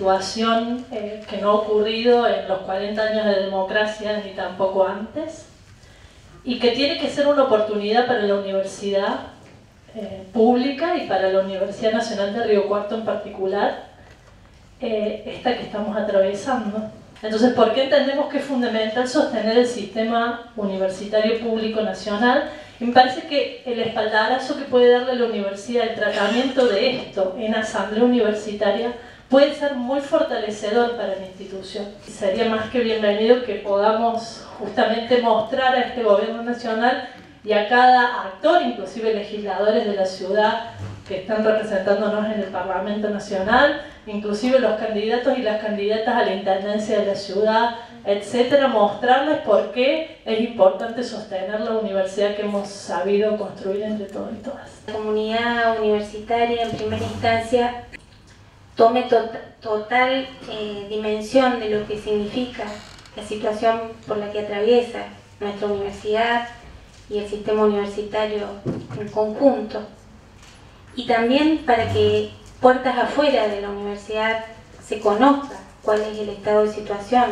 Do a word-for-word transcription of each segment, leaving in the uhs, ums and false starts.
situación eh, que no ha ocurrido en los cuarenta años de democracia ni tampoco antes, y que tiene que ser una oportunidad para la universidad eh, pública y para la Universidad Nacional de Río Cuarto en particular, eh, esta que estamos atravesando. Entonces, ¿por qué entendemos que es fundamental sostener el sistema universitario público nacional? Y me parece que el espaldarazo que puede darle la universidad, el tratamiento de esto en asamblea universitaria, puede ser muy fortalecedor para la institución. Sería más que bienvenido que podamos justamente mostrar a este gobierno nacional y a cada actor, inclusive legisladores de la ciudad que están representándonos en el Parlamento Nacional, inclusive los candidatos y las candidatas a la intendencia de la ciudad, etcétera, mostrarles por qué es importante sostener la universidad que hemos sabido construir entre todos y todas. La comunidad universitaria, en primera instancia, tome to total eh, dimensión de lo que significa la situación por la que atraviesa nuestra universidad y el sistema universitario en conjunto. Y también para que puertas afuera de la universidad se conozca cuál es el estado de situación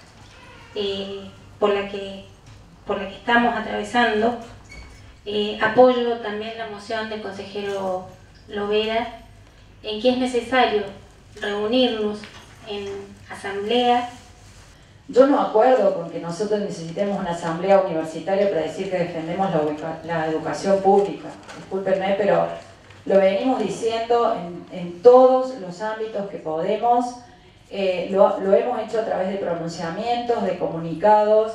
eh, por, la que, por la que estamos atravesando. Eh, apoyo también la moción del consejero Lovera en que es necesario reunirnos en asamblea. Yo no acuerdo con que nosotros necesitemos una asamblea universitaria para decir que defendemos la, la educación pública. Discúlpenme, pero lo venimos diciendo en, en todos los ámbitos que podemos. Eh, lo, lo hemos hecho a través de pronunciamientos, de comunicados.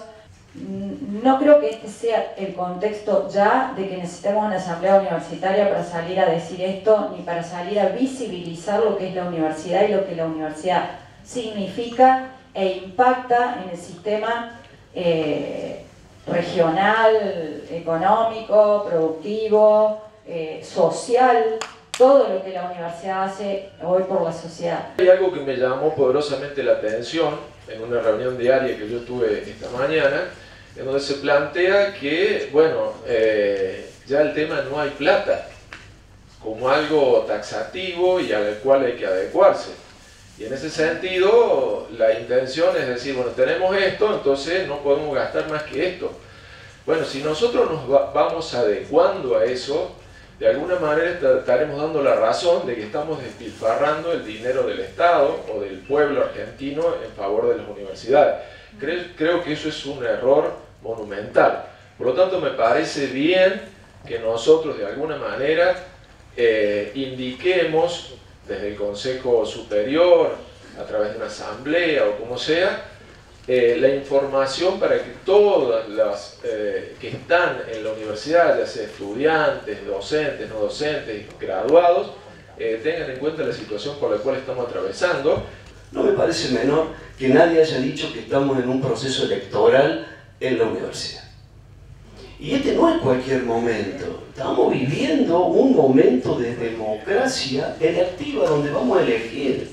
No creo que este sea el contexto ya de que necesitemos una asamblea universitaria para salir a decir esto, ni para salir a visibilizar lo que es la universidad y lo que la universidad significa e impacta en el sistema eh, regional, económico, productivo, eh, social, todo lo que la universidad hace hoy por la sociedad. Hay algo que me llamó poderosamente la atención en una reunión diaria que yo tuve esta mañana, en donde se plantea que, bueno, eh, ya el tema no hay plata, como algo taxativo y al cual hay que adecuarse. Y en ese sentido, la intención es decir, bueno, tenemos esto, entonces no podemos gastar más que esto. Bueno, si nosotros nos va, vamos adecuando a eso, de alguna manera estaremos dando la razón de que estamos despilfarrando el dinero del Estado o del pueblo argentino en favor de las universidades. Creo, creo que eso es un error monumental. Por lo tanto, me parece bien que nosotros de alguna manera eh, indiquemos desde el Consejo Superior, a través de una asamblea o como sea, eh, la información para que todas las eh, que están en la universidad, ya sea estudiantes, docentes, no docentes, graduados, eh, tengan en cuenta la situación por la cual estamos atravesando. No me parece menor que nadie haya dicho que estamos en un proceso electoral en la universidad. Y este no es cualquier momento. Estamos viviendo un momento de democracia electiva donde vamos a elegir.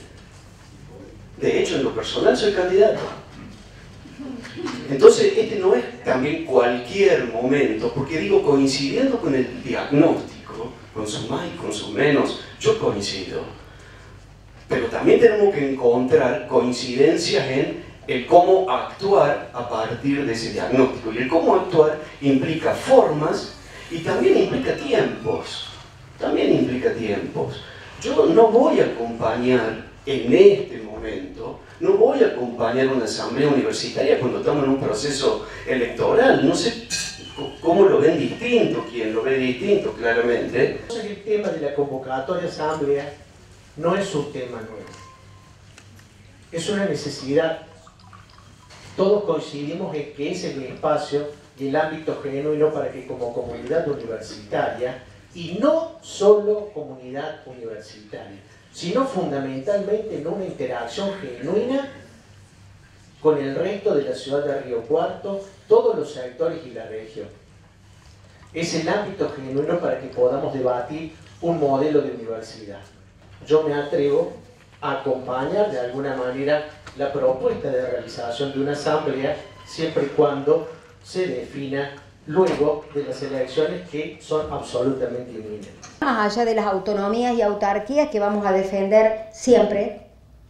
De hecho, en lo personal soy candidato. Entonces, este no es también cualquier momento, porque digo, coincidiendo con el diagnóstico, con sus más y con sus menos, yo coincido. Pero también tenemos que encontrar coincidencias en el cómo actuar a partir de ese diagnóstico. Y el cómo actuar implica formas y también implica tiempos. También implica tiempos. Yo no voy a acompañar en este momento, no voy a acompañar una asamblea universitaria cuando estamos en un proceso electoral. No sé cómo lo ven distinto, quién lo ve distinto, claramente. El tema de la convocatoria asamblea no es un tema nuevo. Es una necesidad. Todos coincidimos en que ese es el espacio y el ámbito genuino para que como comunidad universitaria, y no solo comunidad universitaria, sino fundamentalmente en una interacción genuina con el resto de la ciudad de Río Cuarto, todos los sectores y la región. Es el ámbito genuino para que podamos debatir un modelo de universidad. Yo me atrevo a acompañar de alguna manera la propuesta de realización de una asamblea siempre y cuando se defina luego de las elecciones que son absolutamente inminentes. Más allá de las autonomías y autarquías que vamos a defender siempre,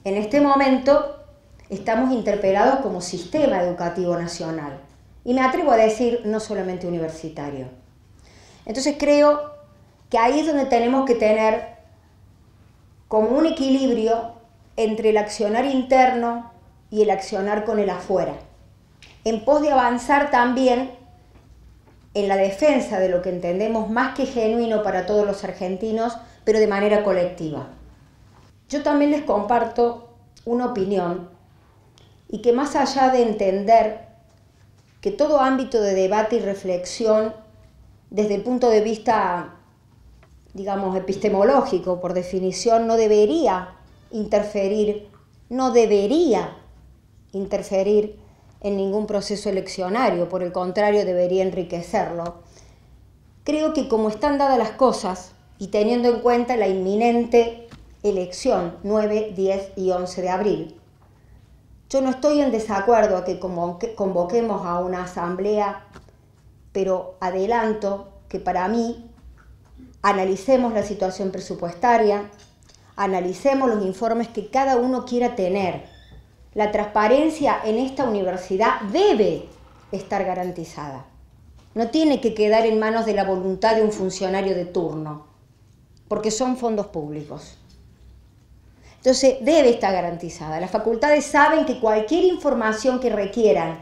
en este momento estamos interpelados como sistema educativo nacional. Y me atrevo a decir, no solamente universitario. Entonces creo que ahí es donde tenemos que tener como un equilibrio entre el accionar interno y el accionar con el afuera, en pos de avanzar también en la defensa de lo que entendemos más que genuino para todos los argentinos, pero de manera colectiva. Yo también les comparto una opinión, y que más allá de entender que todo ámbito de debate y reflexión desde el punto de vista, digamos, epistemológico, por definición, no debería interferir, no debería interferir en ningún proceso eleccionario, por el contrario, debería enriquecerlo. Creo que como están dadas las cosas, y teniendo en cuenta la inminente elección nueve, diez y once de abril, yo no estoy en desacuerdo a que convoquemos a una asamblea, pero adelanto que para mí analicemos la situación presupuestaria, analicemos los informes que cada uno quiera tener. La transparencia en esta universidad debe estar garantizada. No tiene que quedar en manos de la voluntad de un funcionario de turno, porque son fondos públicos. Entonces debe estar garantizada. Las facultades saben que cualquier información que requieran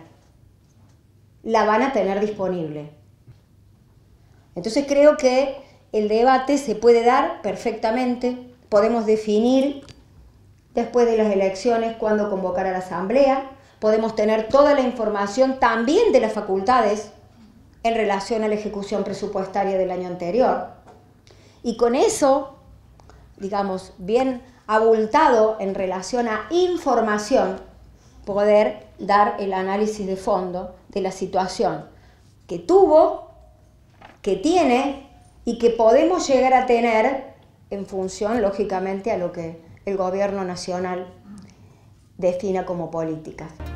la van a tener disponible. Entonces creo que el debate se puede dar perfectamente. Podemos definir después de las elecciones cuándo convocar a la asamblea. Podemos tener toda la información también de las facultades en relación a la ejecución presupuestaria del año anterior. Y con eso, digamos, bien abultado en relación a información, poder dar el análisis de fondo de la situación que tuvo, que tiene y que podemos llegar a tener en función, lógicamente, a lo que el gobierno nacional defina como políticas.